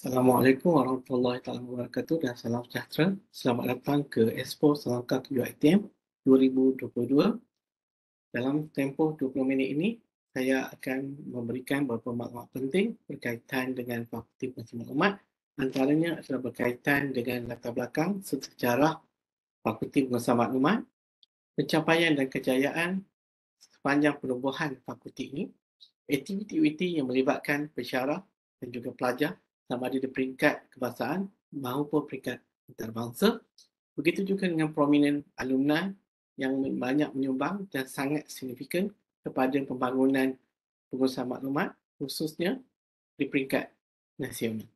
Assalamualaikum warahmatullahi wabarakatuh dan salam sejahtera. Selamat datang ke Expo Selangkah QITM 2022. Dalam tempoh 20 minit ini, saya akan memberikan beberapa maklumat penting berkaitan dengan Fakulti Pengurusan Maklumat. Antaranya adalah berkaitan dengan latar belakang serta sejarah Fakulti Pengurusan Maklumat, pencapaian dan kejayaan sepanjang penubuhan fakulti ini, aktiviti-aktiviti yang melibatkan pensyarah dan juga pelajar sama ada di peringkat kebangsaan maupun peringkat antarabangsa. Begitu juga dengan prominent alumni yang banyak menyumbang dan sangat signifikan kepada pembangunan pengurusan maklumat khususnya di peringkat nasional.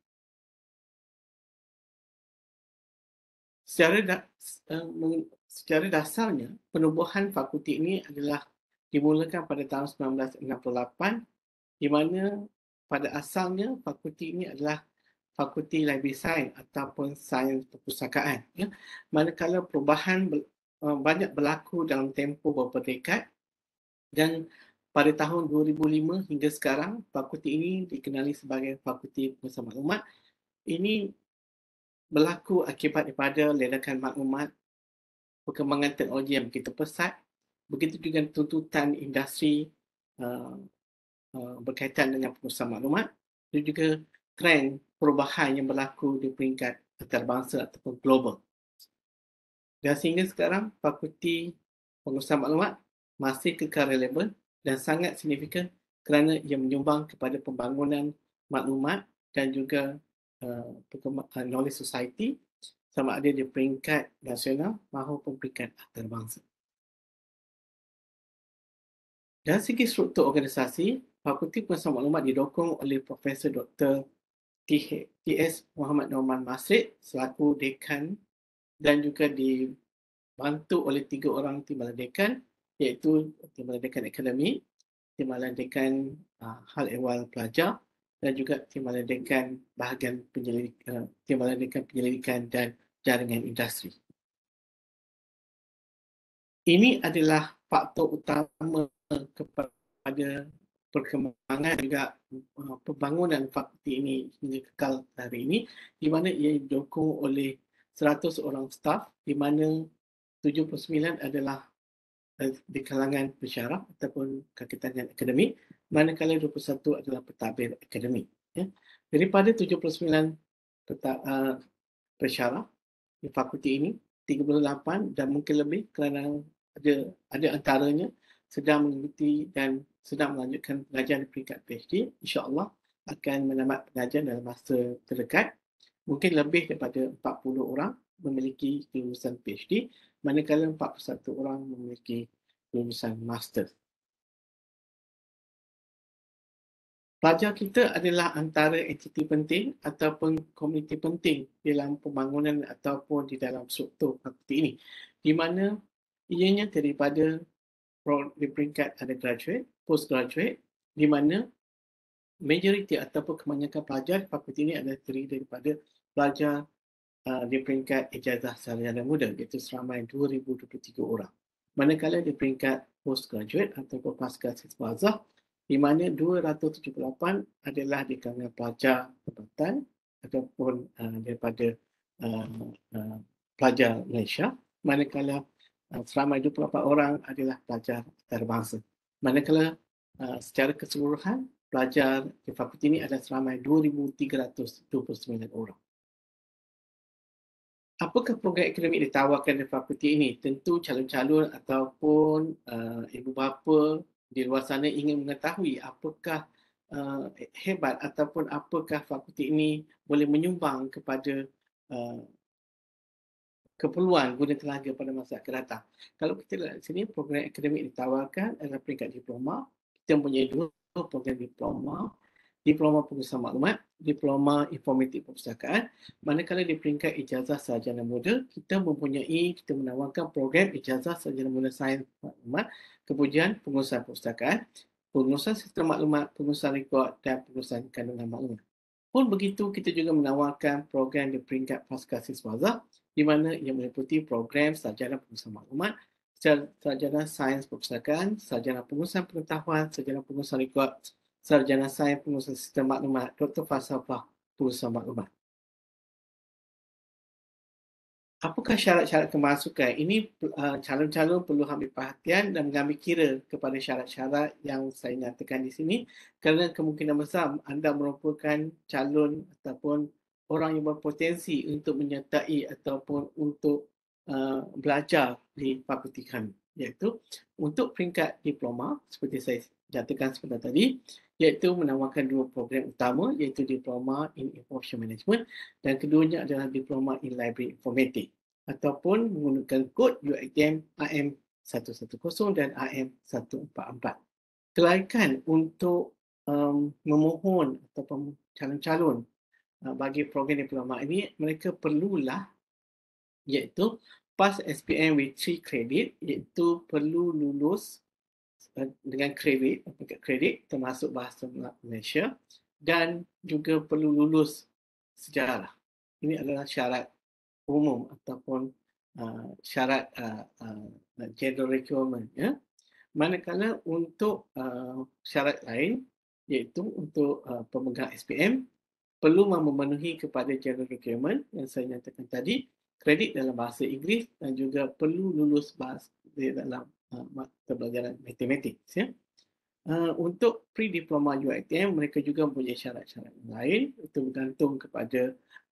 Secara, secara dasarnya, penubuhan fakulti ini adalah dimulakan pada tahun 1968 di mana pada asalnya fakulti ini adalah fakulti library science ataupun sains perpustakaan. Ya. Manakala perubahan banyak berlaku dalam tempoh beberapa dekad dan pada tahun 2005 hingga sekarang fakulti ini dikenali sebagai Fakulti Pengurusan Maklumat. Ini berlaku akibat daripada ledakan maklumat, perkembangan teknologi yang begitu pesat, begitu juga tuntutan industri berkaitan dengan pengurusan maklumat dan juga trend perubahan yang berlaku di peringkat antarabangsa ataupun global. Dan sehingga sekarang, Fakulti Pengurusan Maklumat masih kekal relevan dan sangat signifikan kerana ia menyumbang kepada pembangunan maklumat dan juga knowledge society sama ada di peringkat nasional maupun peringkat antarabangsa. Dari segi struktur organisasi, Fakulti Pengurusan Maklumat didokong oleh Profesor Dr. T.S. Muhammad Norman Masrid selaku dekan dan juga dibantu oleh 3 orang timbalan dekan iaitu timbalan dekan akademik, timbalan dekan hal ehwal pelajar dan juga timbalan dekan bahagian timbalan dekan penyelidikan dan jaringan industri. Ini adalah faktor utama kepada perkembangan juga pembangunan fakulti ini hingga kekal hari ini, di mana ia didukung oleh 100 orang staf, di mana 79 adalah di kalangan pensyarah ataupun kakitangan akademik, manakala 21 adalah pentadbir akademik. Ya. Daripada 79 pensyarah di fakulti ini, 38 dan mungkin lebih kerana ada antaranya sedang mengikuti dan sedang melanjutkan pengajian di peringkat PhD, insya-Allah akan menamat pengajian dalam masa terdekat. Mungkin lebih daripada 40 orang memiliki kelulusan PhD, manakala 41 orang memiliki kelulusan master. Pelajar kita adalah antara entiti penting ataupun komuniti penting dalam pembangunan ataupun di dalam struktur fakulti ini, di mana ianya daripada di peringkat undergraduate, postgraduate, di mana majoriti ataupun kebanyakan pelajar fakulti ini adalah terdiri daripada pelajar di peringkat ijazah sarjana muda, iaitu seramai 2,023 orang. Manakala di peringkat postgraduate ataupun pasca siswa azhar, di mana 278 adalah di kalangan pelajar tempatan ataupun daripada pelajar Malaysia, manakala seramai 24 orang adalah pelajar antarabangsa. Manakala secara keseluruhan, pelajar di fakulti ini adalah seramai 2,329 orang. Apakah program akademik ditawarkan di fakulti ini? Tentu calon-calon ataupun ibu bapa di luar sana ingin mengetahui apakah hebat ataupun apakah fakulti ini boleh menyumbang kepada keperluan guna tenaga pada masa akan datang. Kalau kita lihat di sini, program akademik ditawarkan adalah peringkat diploma. Kita mempunyai 2 program diploma. Diploma Pengurusan Maklumat, Diploma Informatik Perpustakaan. Manakala di peringkat ijazah sarjana muda, kita menawarkan program ijazah sarjana muda sains maklumat, kemudian pengurusan perpustakaan, pengurusan sistem maklumat, pengurusan rekod dan pengurusan kandungan maklumat. Pun begitu, kita juga menawarkan program di peringkat pasca siswa azhar, di mana ia meliputi program sarjana pengurusan maklumat, sarjana sains perpustakaan, sarjana pengurusan pengetahuan, sarjana pengurusan rekod, sarjana sains pengurusan sistem maklumat, doktor falsafah pengurusan maklumat. Apakah syarat-syarat kemasukan? Ini calon-calon perlu ambil perhatian dan mengambil kira kepada syarat-syarat yang saya nyatakan di sini, kerana kemungkinan besar anda merupakan calon ataupun orang yang berpotensi untuk menyertai ataupun untuk belajar di fakulti kami, iaitu untuk peringkat diploma seperti saya nyatakan sebentar tadi, iaitu menawarkan dua program utama, iaitu Diploma in Information Management dan keduanya adalah Diploma in Library Informatics ataupun menggunakan kod UiTM AM110 dan AM144. Kelaikan untuk memohon ataupun calon-calon bagi program diploma ini, mereka perlulah iaitu pass SPM with 3 credit, iaitu perlu lulus dengan kredit termasuk bahasa Malaysia dan juga perlu lulus sejarah. Ini adalah syarat umum ataupun syarat general requirement. Ya. Manakala untuk syarat lain, iaitu untuk pemegang SPM, perlu memenuhi kepada general requirement yang saya nyatakan tadi, kredit dalam bahasa Inggeris dan juga perlu lulus bahasa dalam mata pelajaran matematik. Ya. Untuk pre-diploma UiTM, mereka juga mempunyai syarat-syarat lain, itu bergantung kepada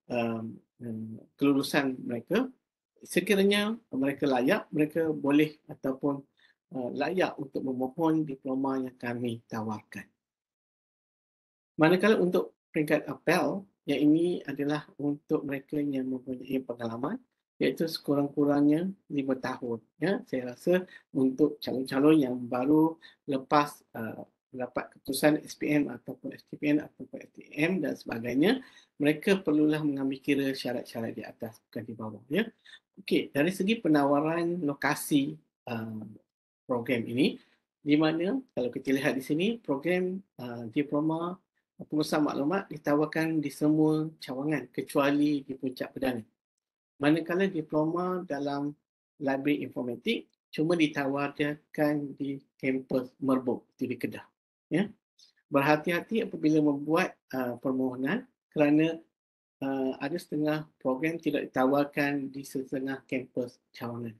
kelulusan mereka. Sekiranya mereka layak, mereka boleh ataupun layak untuk memohon diploma yang kami tawarkan. Manakala untuk peringkat apel, yang ini adalah untuk mereka yang mempunyai pengalaman, iaitu sekurang-kurangnya 5 tahun. Ya, saya rasa untuk calon-calon yang baru lepas dapat keputusan SPM ataupun STPN ataupun STM dan sebagainya, mereka perlulah mengambil kira syarat-syarat di atas, bukan di bawah. Ya. Okey, dari segi penawaran lokasi program ini, di mana kalau kita lihat di sini, program diploma pengurusan maklumat ditawarkan di semua cawangan kecuali di Puncak Perdana. Manakala diploma dalam library informatik cuma ditawarkan di kampus Merbuk, itu di Kedah. Ya. Berhati-hati apabila membuat permohonan kerana ada setengah program tidak ditawarkan di setengah kampus cawangan.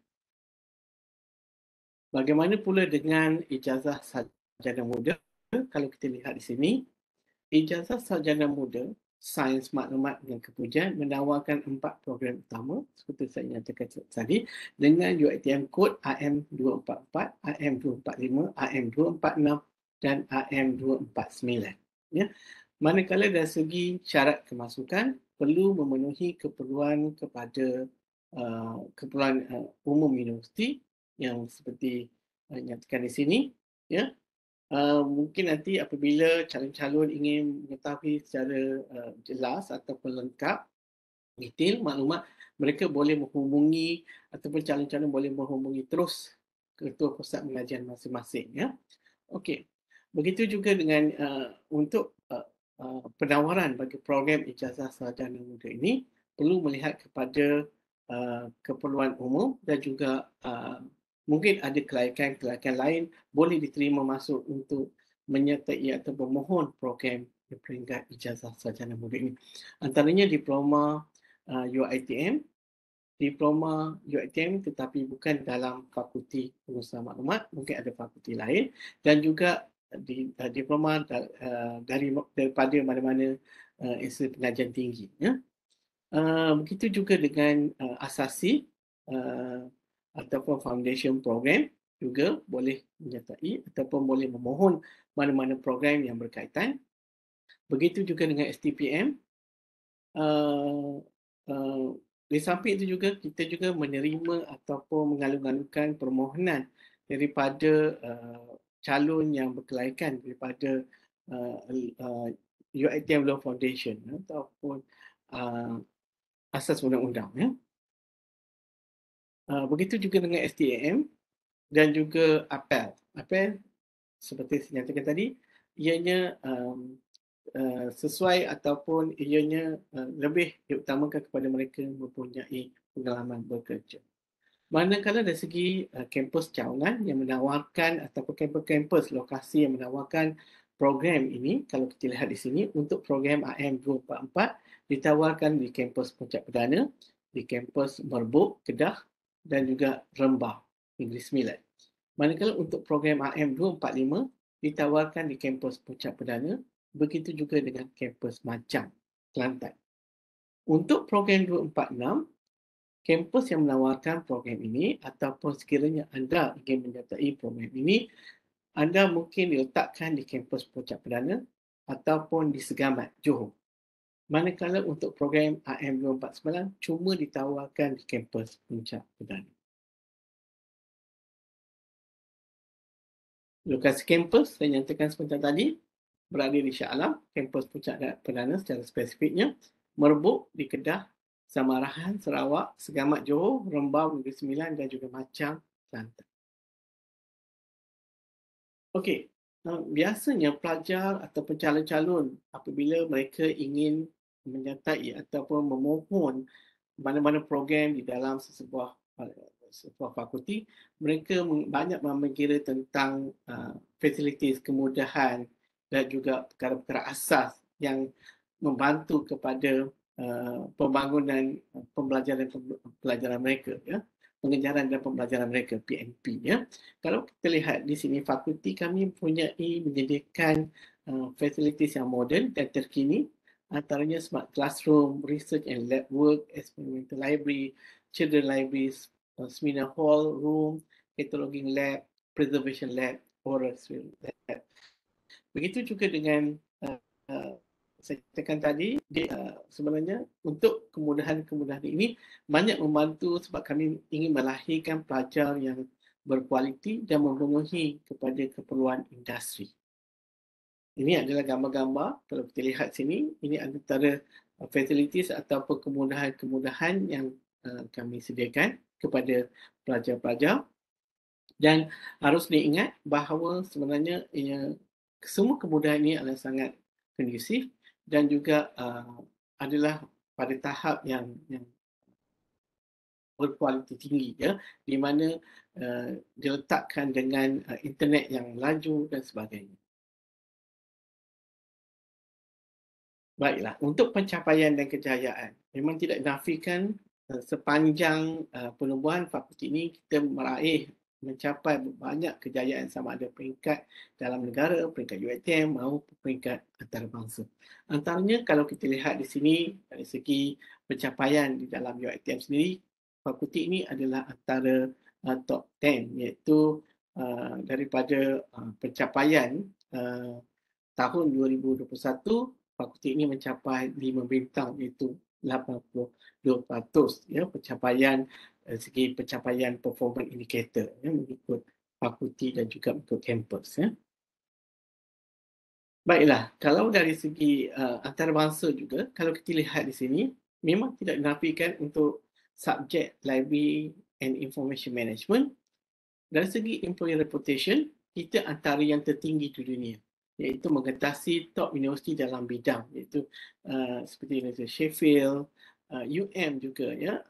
Bagaimana pula dengan ijazah sarjana muda? Kalau kita lihat di sini, ijazah sarjana muda Sains Maklumat dan Kepujian menawarkan 4 program utama seperti saya nyatakan tadi dengan UiTM kod AM244, AM245, AM246 dan AM249. Ya. Manakala dari segi syarat kemasukan perlu memenuhi keperluan kepada keperluan umum universiti yang seperti nyatakan di sini. Ya. Mungkin nanti apabila calon-calon ingin mengetahui secara jelas ataupun lengkap, detail maklumat, mereka boleh menghubungi ataupun calon-calon boleh menghubungi terus ketua pusat pengajian masing-masing. Ya. Okey. Begitu juga dengan untuk penawaran bagi program ijazah sarjana muda ini perlu melihat kepada keperluan umum dan juga mungkin ada kelaikan lain boleh diterima masuk untuk menyertai atau memohon program peringkat ijazah sarjana muda ini. Antaranya diploma UiTM, diploma UiTM tetapi bukan dalam fakulti pengurusan maklumat, mungkin ada fakulti lain, dan juga diploma daripada mana-mana institusi pengajian tinggi. Ya. Begitu juga dengan asasi ataupun foundation program juga boleh menyertai ataupun boleh memohon mana-mana program yang berkaitan. Begitu juga dengan STPM. Di samping itu juga kita juga menerima ataupun mengalu-alukan permohonan daripada calon yang berkelaikan daripada UiTM Law Foundation ataupun asas undang-undang. Ya. Begitu juga dengan STAM dan juga APEL. APEL seperti saya nyatakan tadi, ianya sesuai ataupun ianya lebih diutamakan kepada mereka mempunyai pengalaman bekerja. Manakala dari segi kampus cawangan yang menawarkan ataupun kampus-kampus lokasi yang menawarkan program ini, kalau kita lihat di sini, untuk program AM 244 ditawarkan di kampus Puncak Perdana, di kampus Merbuk, Kedah dan juga Rembau, Negeri Sembilan. Manakala untuk program AM 245 ditawarkan di kampus Puncak Perdana, begitu juga dengan kampus Macang, Kelantan. Untuk program 246, kampus yang menawarkan program ini ataupun sekiranya anda ingin menyertai program ini, anda mungkin diletakkan di kampus Puncak Perdana ataupun di Segamat, Johor. Manakala untuk program AM 249 cuma ditawarkan di kampus Puncak Perdana. Lokasi kampus saya nyatakan sebentar tadi berada di Shah Alam, kampus Puncak Perdana secara spesifiknya, Merbuk di Kedah, Samarahan, Sarawak, Segamat Johor, Rembau Negeri Sembilan dan juga Macang, Kelantan. Okey, biasanya pelajar atau calon-calon apabila mereka ingin menyertai ataupun memohon mana-mana program di dalam sebuah fakulti, mereka banyak memikirkan tentang fasilitis, kemudahan dan juga perkara-perkara asas yang membantu kepada pembangunan pembelajaran mereka, ya, pengejaran dan pembelajaran mereka, PNP, ya. Kalau kita lihat di sini, fakulti kami menyediakan fasilitis yang moden dan terkini, antaranya smart classroom, research and lab work, experimental library, children libraries, seminar hall, room, cataloging lab, preservation lab, oral lab. Begitu juga dengan saya katakan tadi, sebenarnya untuk kemudahan-kemudahan ini banyak membantu sebab kami ingin melahirkan pelajar yang berkualiti dan memenuhi kepada keperluan industri. Ini adalah gambar-gambar, kalau kita lihat sini, ini antara facilities ataupun kemudahan-kemudahan yang kami sediakan kepada pelajar-pelajar. Dan harus diingat bahawa sebenarnya semua kemudahan ini adalah sangat kondusif dan juga adalah pada tahap yang berkualiti tinggi, ya, di mana diletakkan dengan internet yang laju dan sebagainya. Baiklah, untuk pencapaian dan kejayaan, memang tidak dinafikan sepanjang penubuhan fakulti ini kita mencapai banyak kejayaan sama ada peringkat dalam negara, peringkat UiTM maupun peringkat antarabangsa. Antaranya kalau kita lihat di sini dari segi pencapaian di dalam UiTM sendiri, fakulti ini adalah antara top 10, iaitu daripada pencapaian tahun 2021, fakulti ini mencapai 5 bintang, iaitu 82%, ya, pencapaian segi pencapaian performance indicator, ya, mengikut fakulti dan juga mengikut kampus, ya. Baiklah, kalau dari segi antarabangsa juga, kalau kita lihat di sini, memang tidak dinafikan untuk subjek library and information management. Dari segi employer reputation, kita antara yang tertinggi di dunia, iaitu mengetasi top universiti dalam bidang, iaitu seperti Universiti Sheffield, juga, ya,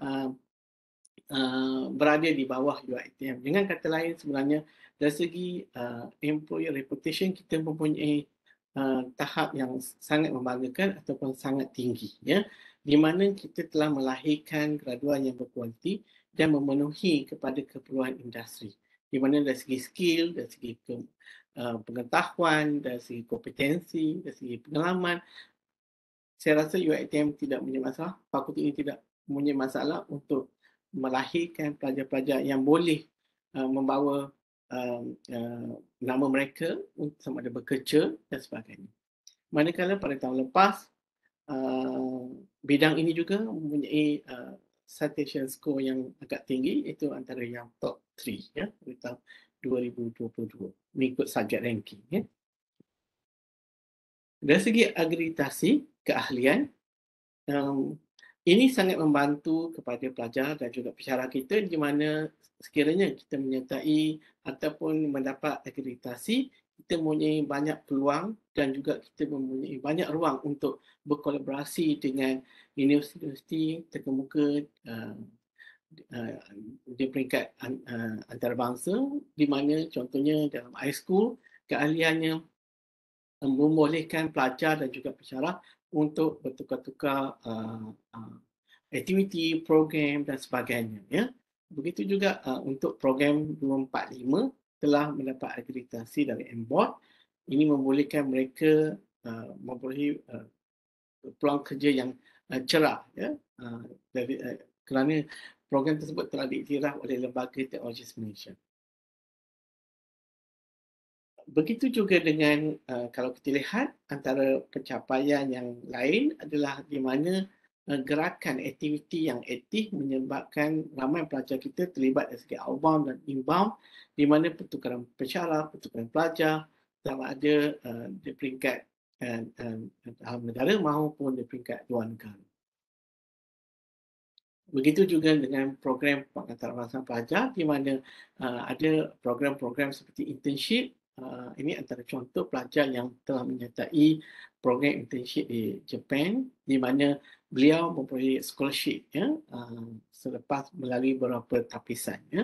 berada di bawah UiTM. Dengan kata lain, sebenarnya dari segi employer reputation, kita mempunyai tahap yang sangat membanggakan ataupun sangat tinggi, ya, di mana kita telah melahirkan graduan yang berkualiti dan memenuhi kepada keperluan industri, di mana dari segi skill, dari segi pengetahuan, dari segi kompetensi, dari segi pengalaman, saya rasa UiTM tidak punya masalah, fakulti ini tidak punya masalah untuk melahirkan pelajar-pelajar yang boleh membawa nama mereka sama ada bekerja dan sebagainya. Manakala pada tahun lepas, bidang ini juga mempunyai citation score yang agak tinggi, itu antara yang top 3, ya, pada tahun 2022 mengikut subjek ranking, ya. Dari segi akreditasi keahlian, ini sangat membantu kepada pelajar dan juga pensyarah kita, di mana sekiranya kita menyertai ataupun mendapat akreditasi, kita mempunyai banyak peluang dan juga kita mempunyai banyak ruang untuk berkolaborasi dengan universiti terkemuka di peringkat antarabangsa, di mana contohnya dalam high school keahliannya membolehkan pelajar dan juga pensyarah untuk bertukar-tukar aktiviti, program dan sebagainya. Ya. Begitu juga untuk program 245 telah mendapat akreditasi dari MBOD. Ini membolehkan mereka memperolehi peluang kerja yang cerah. Ya. Kerana program tersebut telah diiktiraf oleh Lembaga Teknologi Malaysia. Begitu juga dengan kalau kita lihat antara pencapaian yang lain adalah di mana gerakan aktiviti yang aktif menyebabkan ramai pelajar kita terlibat dari segi outbound dan inbound, di mana pertukaran pensyarah, pertukaran pelajar sama ada di peringkat dalam negara maupun di peringkat luar negara. Begitu juga dengan program pengantarabangsa pelajar di mana ada program-program seperti internship. Ini antara contoh pelajar yang telah menyertai program internship di Japan di mana beliau memperoleh scholarship ya, selepas melalui beberapa tapisan. Ya.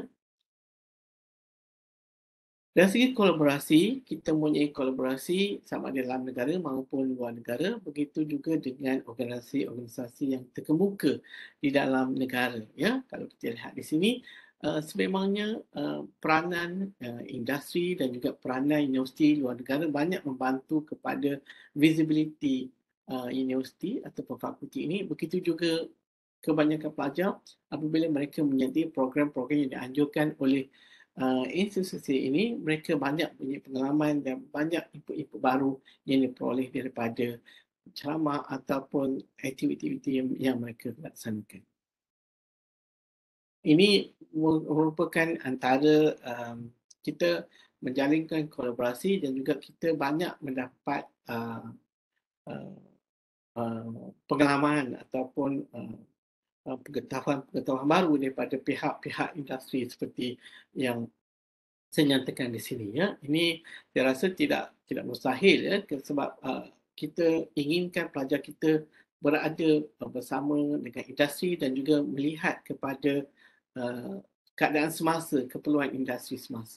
Dari segi kolaborasi, kita mempunyai kolaborasi sama ada dalam negara maupun luar negara, begitu juga dengan organisasi-organisasi yang terkemuka di dalam negara. Ya, kalau kita lihat di sini, sememangnya peranan industri dan juga peranan universiti luar negara banyak membantu kepada visibility universiti ataupun fakulti ini. Begitu juga kebanyakan pelajar apabila mereka menyertai program-program yang dianjurkan oleh institusi ini, mereka banyak punya pengalaman dan banyak input-input baru yang diperoleh daripada ceramah ataupun aktiviti-aktiviti yang mereka laksanakan. Ini merupakan antara kita menjalinkan kolaborasi dan juga kita banyak mendapat pengalaman ataupun pengetahuan baru daripada pihak-pihak industri seperti yang saya nyatakan di sini. Ya. Ini saya rasa tidak mustahil ya, sebab kita inginkan pelajar kita berada bersama dengan industri dan juga melihat kepada keadaan semasa, keperluan industri semasa.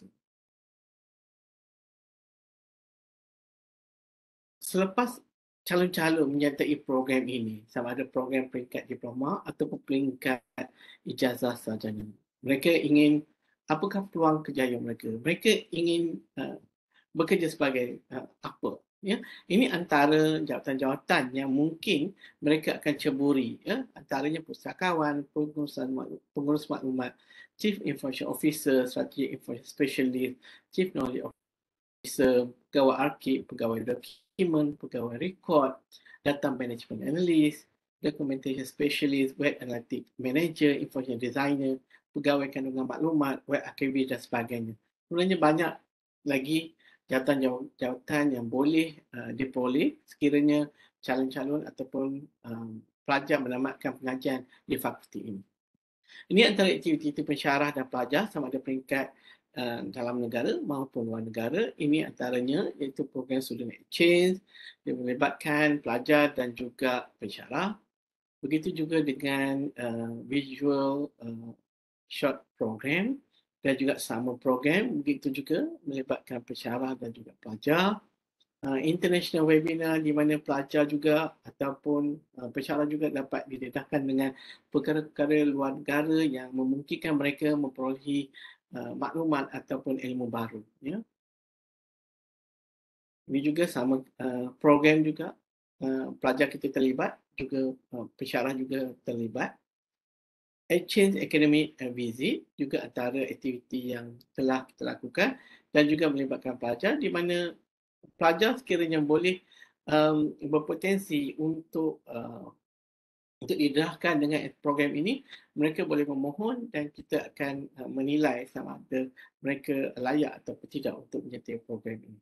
Selepas calon-calon menyertai program ini, sama ada program peringkat diploma ataupun peringkat ijazah sarjana, mereka ingin apakah peluang kerjaya mereka? Mereka ingin bekerja sebagai apa? Ya, ini antara jawatan-jawatan yang mungkin mereka akan ceburi. Ya, antaranya pustakawan, pengurus maklumat, Chief Information Officer, Strategic Information Specialist, Chief Knowledge Officer, pegawai arkib, pegawai dokumen, pegawai rekod, data management analyst, documentation specialist, web analytic manager, information designer, pegawai kandungan maklumat, web archivist dan sebagainya. Sebenarnya banyak lagi jawatan yang boleh diperoleh sekiranya calon-calon ataupun pelajar menamatkan pengajian di fakulti ini. Ini antara aktiviti pensyarah dan pelajar sama ada peringkat dalam negara maupun luar negara. Ini antaranya iaitu program student exchange yang melibatkan pelajar dan juga pensyarah. Begitu juga dengan visual short program dan juga summer program. Begitu juga melibatkan pensyarah dan juga pelajar. International webinar di mana pelajar juga ataupun pensyarah juga dapat didedahkan dengan perkara-perkara luar negara yang memungkinkan mereka memperolehi maklumat ataupun ilmu baru. Ya. Ini juga sama program juga pelajar kita terlibat, juga pensyarah juga terlibat. Exchange Academic Visit juga antara aktiviti yang telah kita lakukan dan juga melibatkan pelajar di mana pelajar sekiranya boleh berpotensi untuk didedahkan dengan program ini, mereka boleh memohon dan kita akan menilai sama ada mereka layak atau tidak untuk menyertai program ini.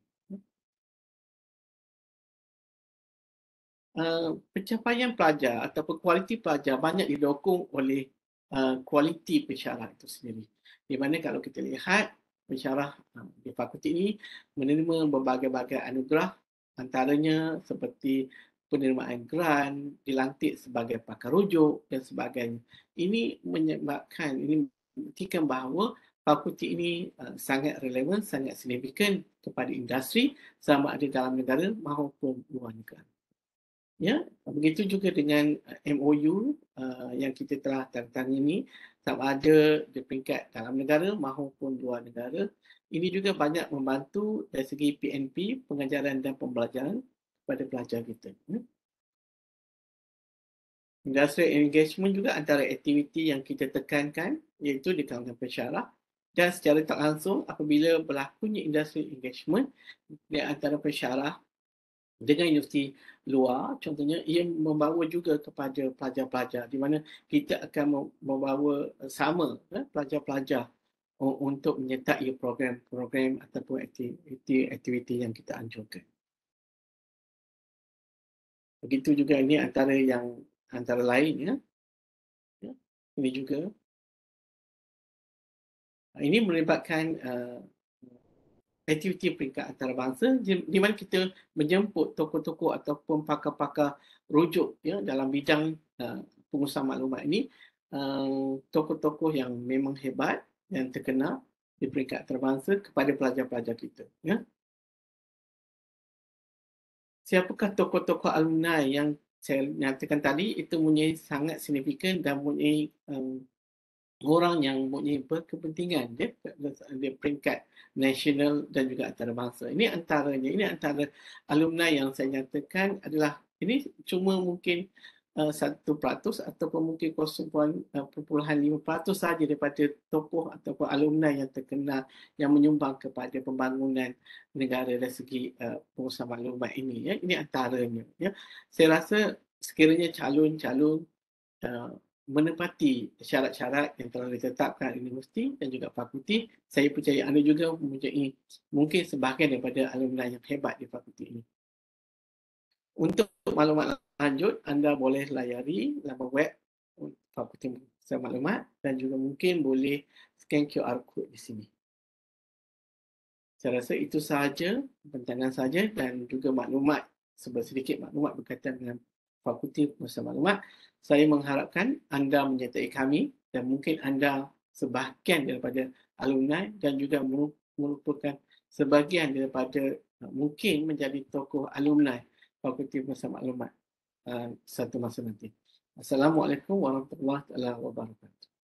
Pencapaian pelajar ataupun kualiti pelajar banyak didokong oleh kualiti pensyarah itu sendiri. Di mana kalau kita lihat pensyarah di fakulti ini menerima berbagai-bagai anugerah, antaranya seperti penerimaan grant, dilantik sebagai pakar rujuk dan sebagainya. Ini menyebabkan, ini membuktikan bahawa fakulti ini sangat relevan, sangat signifikan kepada industri sama ada dalam negara maupun luar negara. Ya, begitu juga dengan MOU yang kita telah tangani sama ada di peringkat dalam negara maupun luar negara. Ini juga banyak membantu dari segi PNP, pengajaran dan pembelajaran kepada pelajar kita. Industrial engagement juga antara aktiviti yang kita tekankan iaitu di kalangan pensyarah, dan secara tak langsung apabila berlakunya industrial engagement di antara pensyarah dengan universiti luar, contohnya ia membawa juga kepada pelajar-pelajar di mana kita akan membawa sama pelajar-pelajar untuk menyertai program-program ataupun aktiviti yang kita anjurkan. Begitu juga ini antara lain ya. Ini juga ini melibatkan aktiviti peringkat antarabangsa di mana kita menjemput tokoh-tokoh ataupun pakar-pakar rujuk ya dalam bidang pengusahaan maklumat ini, tokoh-tokoh yang memang hebat dan terkenal di peringkat antarabangsa kepada pelajar-pelajar kita ya. Siapakah tokoh-tokoh alumni yang saya nyatakan tadi? Itu mempunyai sangat signifikan dan mempunyai orang yang mempunyai berkepentingan di peringkat nasional dan juga antarabangsa. Ini antara alumni yang saya nyatakan adalah ini cuma mungkin 1% ataupun mungkin 0.5% sahaja daripada tokoh ataupun alumni yang terkenal yang menyumbang kepada pembangunan negara dari segi pengusaha maklumat ini. Ya. Ini antaranya. Ya. Saya rasa sekiranya calon-calon menepati syarat-syarat yang telah ditetapkan universiti dan juga fakulti, saya percaya anda juga mempunyai mungkin sebahagian daripada alumni yang hebat di fakulti ini. Untuk maklumat lanjut, anda boleh layari laman web Fakulti Pengurusan Maklumat dan juga mungkin boleh scan QR code di sini. Saya rasa itu sahaja, pentangan sahaja dan juga maklumat, sedikit maklumat berkaitan dengan Fakulti Pengurusan Maklumat. Saya mengharapkan anda menyertai kami dan mungkin anda sebahagian daripada alumni dan juga merupakan sebahagian daripada mungkin menjadi tokoh alumni Fakulti Pengurusan Maklumat satu masa nanti. Assalamualaikum warahmatullahi wabarakatuh.